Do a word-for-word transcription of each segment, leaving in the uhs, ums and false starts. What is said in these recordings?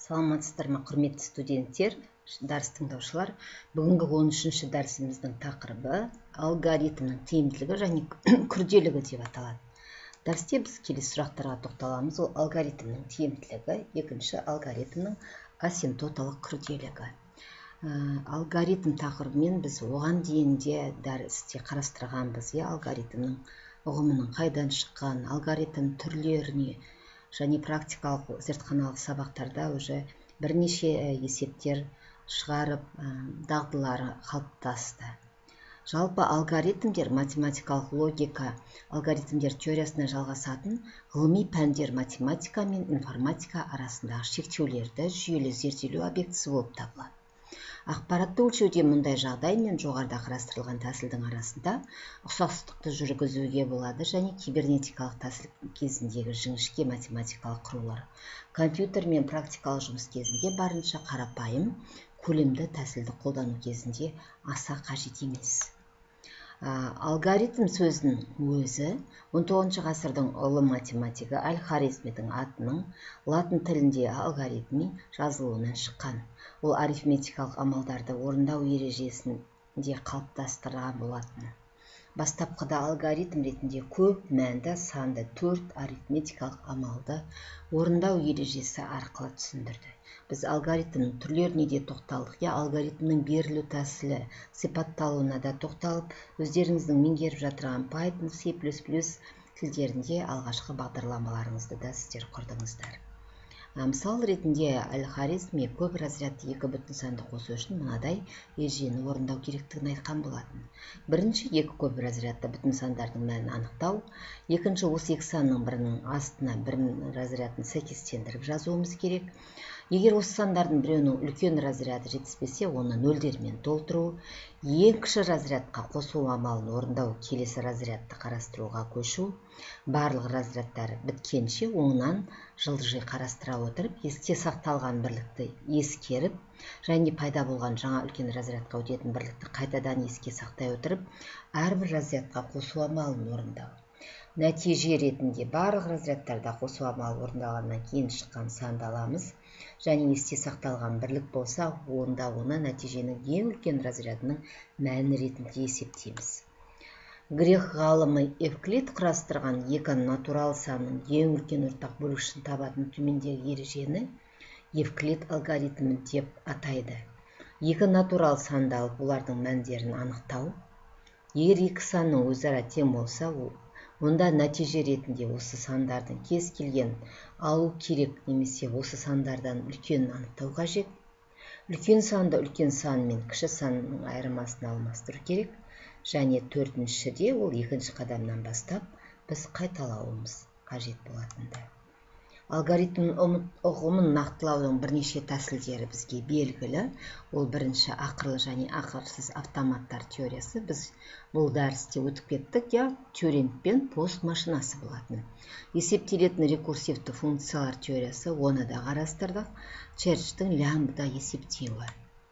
Саламатсыздар ма, құрметті студенттер, дәріс тыңдаушылар. Бүгінгі он үшінші дәрісіміздің тақырыбы алгоритмнің тиімділігі және күрделілігі деп аталады. Дәрісте біз келесі сұрақтарға тоқталамыз. Ол алгоритмнің тиімділігі, екінші алгоритмнің асимптоталық күрделілігі. Алгоритм тақырыбымен біз оған дейін де дәрісте қарастырғанбыз. Алгоритмнің ұғымының қайдан шыққан, алгоритм түрлеріне және практикалық зертханалық сабақтарда уже бірнеше есептер шығарып, дағдылары қалыптасты. Жалпы алгоритмдер математикалық логика, алгоритмдер теориясына жалғасатын ғылыми пәндер математика мен информатика арасындағы шектеулерді жүйелі зерделеу объектісі болып табылады. Ақпаратты өлшеуде мұндай жағдай мен жоғарыда қарастырылған тәсілдің арасында ұқсастықты жүргізуге болады және кибернетикалық тәсіл кезіндегі жіңішке математикалық құрулар компьютер мен практикалық жұмыс кезінде барынша қарапайым көлемді тәсілді қолдану кезінде аса қажет емес. Алгоритм сөзінің өзі он тоғызыншы ғасырдың ұлы математигі Аль-Хорезмидің атының латын тілінде алгоритми жазылуынан шыққан. Ол арифметикалық амалдарды орындау ережесінде қалыптастырған болатын. Бастапқыда алгоритм ретінде көп мәнді санды төрт арифметикалық амалды орындау ережесі арқылы түсіндірді. Біз алгоритмнің түрлеріне де тоқталдық. Я алгоритмнің берілу тәсілі сипатталуына да тоқталып, өздеріңіздің меңгеріп жатырған Python, C++ тілдерінде алғашқы бағдарламаларыңызды да сіздер құрдыңыздар. Мысал ретінде Аль-Хорезми көп разрядты екі бүтін санды қосу үшін мынадай ережені орындау керектігін айтқан болатын. Бірінші, екі көп разрядты бүтін сандардың мәнін анықтау. Екінші, осы екі санның бірінің астына бірінің разрядын сәйкестендіріп жазуымыз керек. Егер осы сандардың біреуінің үлкен разряды жетіспесе, оны нөлдермен толтыру. Ең кіші разрядқа қосу амалын орындау, келесі разрядты қарастыруға көшу. Барлық разрядтар біткенше оңынан жылжи қарастыра отырып, есте сақталған бірлікті ескеріп, және пайда болған жаңа үлкен разрядқа өтетін бірлікті қайтадан еске сақтай отырып, әрбір разрядқа қосу амалын орындау. Нәтиже ретінде барлық разрядтарда қосу амалы орындалғаннан кейін шыққан санды аламыз, және есте сақталған бірлік болса, онда оны нәтиженің ең үлкен разрядының мәні ретінде есептейміз. Грек ғалымы Евклид құрастырған екі натурал санның ең үлкен ортақ бөлгішін табатын төмендегі ережені Евклид алгоритмі деп атайды. Екі натурал санды алып, олардың мәндерін анықтау. Егер екі санның өзара тең болса, онда нәтиже ретінде осы сандардың кез келген алу керек, немесе осы сандардан үлкен анықтау қажет. Үлкен санды үлкен сан мен кіші санның айырмасын алмастыру керек. Және төртіншіде, ол екінші қадамнан бастап, біз қайталауымыз қажет болатынды. Алгоритмнің ұғымын нақтылаудың бірнеше тәсілдері бізге белгілі. Ол бірінші ақырлы және ақырсыз автоматтар теориясы. Біз бұл дәрісте өтіп кеттік, я Тьюринг пен пост машинасы болатын. Есептелетін рекурсивті функциялар теориясы, оны да қарастырдық. Черчтің лямбда есептеуі.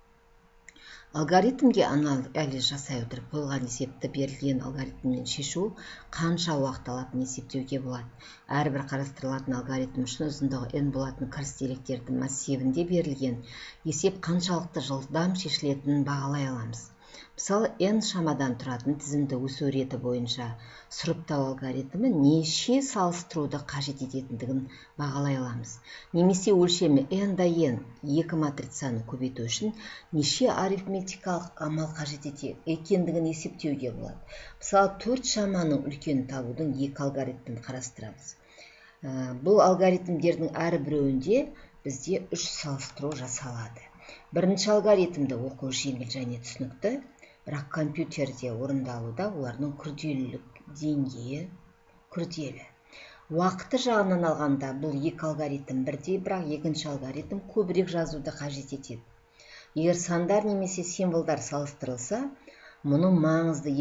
Алгоритмге анализ жасай отырып қойылған есепті берілген алгоритммен шешу қанша уақыт алатынын есептеуге болады. Әрбір қарастырылатын алгоритм үшін ұзындығы n болатын кіріс деректердің массивінде берілген есеп қаншалықты жылдам шешілетінін бағалай аламыз. Мысалы, n шамадан тұратын тізімді өсу реті бойынша сұрыптау алгоритмі неше салыстыруды қажет ететіндігін бағалай аламыз. Немесе өлшемі n да n екі матрицаны көбейту үшін неше арифметикалық амал қажет екендігін есептеуге болады. Мысалы, төрт шаманың үлкенін табудың екі алгоритмін қарастырамыз. Бұл алгоритмдердің әрбіреуінде бізде үш салыстыру жасалады. Бірінші алгоритмді оқу жеңіл және түсінікті, бірақ компьютерде орындалуда олардың күрделілік деңгейі күрделі. Уақыты жағынан алғанда бұл екі алгоритм бірдей, бірақ екінші алгоритм көбірек жазуды қажет етеді. Егер сандар немесе символдар салыстырылса, мұның маңызды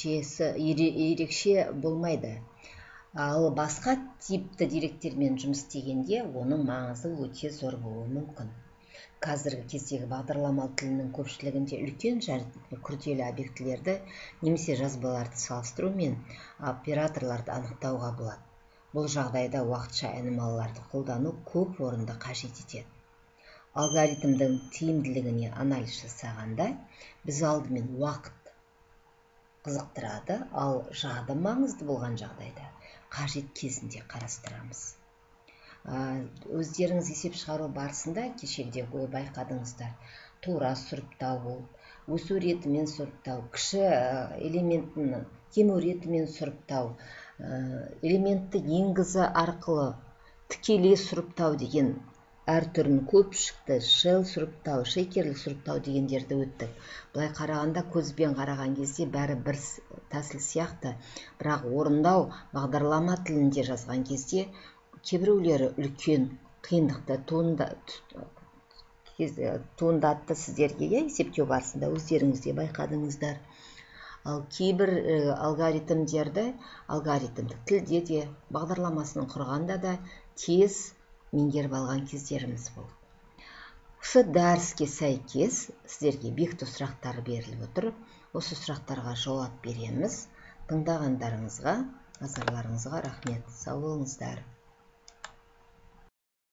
ерекше болмайды. Ал басқа типті деректермен жұмыс істегенде оның маңызы өте зор болуы мүмкін. Қазіргі кездегі бағдарламалық тілінің көпшілігінде үлкен және күрделі объектілерді немесе жазбаларды салыстыру мен операторларды анықтауға болады. Бұл жағдайда уақытша айнымалыларды қолдану көп орынды қажет етеді. алгоритмдің тиімділігіне анализ жасағанда біз алдымен уақыт қызықтырады, ал жады маңызды болған жағдайда қажет кезінде қарастырамыз. Өздеріңіз есеп шығару барысында кешегідей байқадыңыздар, тура сұрыптау болып, өсу ретімен сұрыптау, кіші элементін кему ретімен сұрыптау, элементті енгізі арқылы тікелей сұрыптау деген әр түрін көп шықты, шел сұрыптау, шейкерлік сұрыптау дегендерді өттік. Бұлай қарағанда, көзбен қараған кезде бәрі бір тәсіл сияқты, бірақ орындау бағдарлама тілінде жазған кезде кейбіреулері үлкен қиындықты туындатты сіздерге, есептеу барысында өздеріңізде байқадыңыздар. Ал кейбір алгоритмдерді, алгоритмдік тілде де, бағдарламасының құрғанда да тез меңгеріп алған кездеріміз болды. Осы дәріске сәйкес сіздерге бекіту сұрақтары беріліп отыр. Осы сұрақтарға жауап береміз. Тыңдағандарыңызға, назарларыңызға рахмет. Сау болыңыздар.